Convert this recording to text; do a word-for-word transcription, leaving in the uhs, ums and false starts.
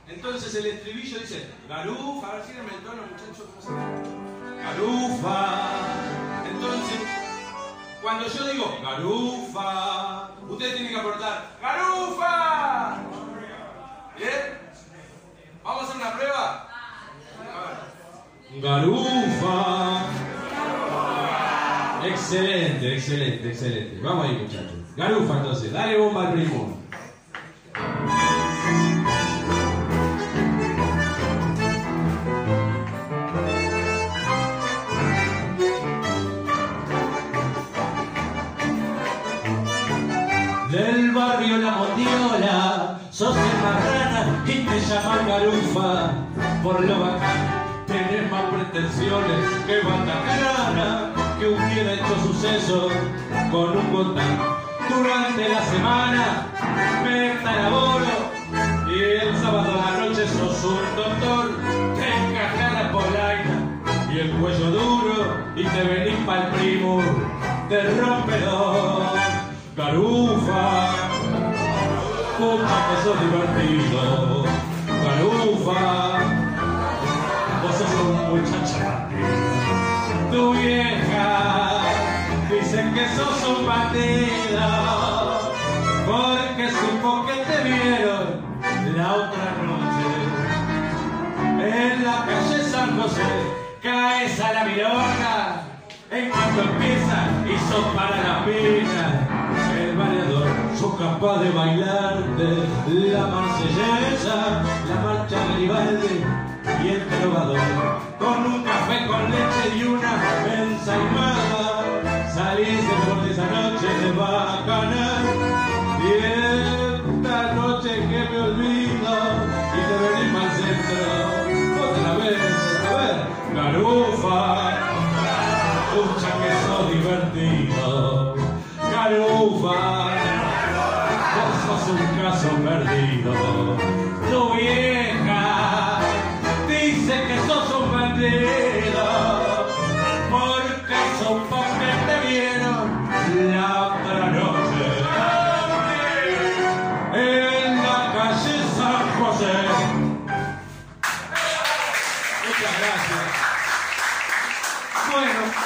Entonces el estribillo dice, garufa, a ver si en el tono, muchachos, ¿cómo se llama? Garufa. Entonces, cuando yo digo garufa, ustedes tienen que aportar garufa. ¿Bien? ¿Vamos a hacer una prueba? A ver. Garufa. Excelente, excelente, excelente. Vamos ahí, muchachos. Garufa, entonces. Dale bomba al primo. Del barrio La Mondiola, sos el marrana y te llaman garufa. Por lo bacán, tenés más pretensiones que banda carana, que hubiera hecho suceso con un botán. Durante la semana me elaboro y el sábado a la noche sos un doctor. Te encajas la polaina y el cuello duro y te venís pa'l primo de rompedor. Garufa, puta que sos divertido. Garufa, vos sos un muchacho bandido. Tu vieja dicen que sos un bandido, porque supo que te vieron la otra noche en la calle San José. Caes a la milonga en cuanto empieza y sos para la pina. El variador, sos capaz de bailarte la marsellesa, la marcha Garibaldi y el trovador. Con un café con leche y una ensaimada, salís por esa noche de bacanal. Y esta noche que me olvido y te venís al centro otra vez. A ver, garufa, pucha que sos divertido. Garufa, vos sos un caso perdido. Tu vieja dice que sos un bandido, porque supo que te vieron la otra noche en la calle San José. Muchas gracias. Bueno.